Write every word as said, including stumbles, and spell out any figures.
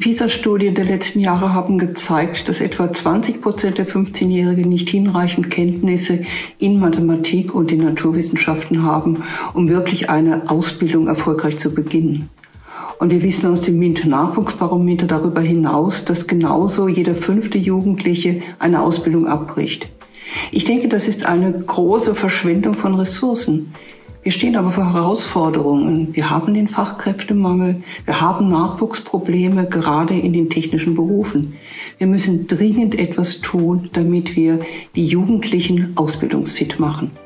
PISA-Studien der letzten Jahre haben gezeigt, dass etwa zwanzig Prozent der fünfzehnjährigen nicht hinreichend Kenntnisse in Mathematik und in Naturwissenschaften haben, um wirklich eine Ausbildung erfolgreich zu beginnen. Und wir wissen aus dem MINT-Nachwuchsbarometer darüber hinaus, dass genauso jeder fünfte Jugendliche eine Ausbildung abbricht. Ich denke, das ist eine große Verschwendung von Ressourcen. Wir stehen aber vor Herausforderungen. Wir haben den Fachkräftemangel, wir haben Nachwuchsprobleme, gerade in den technischen Berufen. Wir müssen dringend etwas tun, damit wir die Jugendlichen ausbildungsfit machen.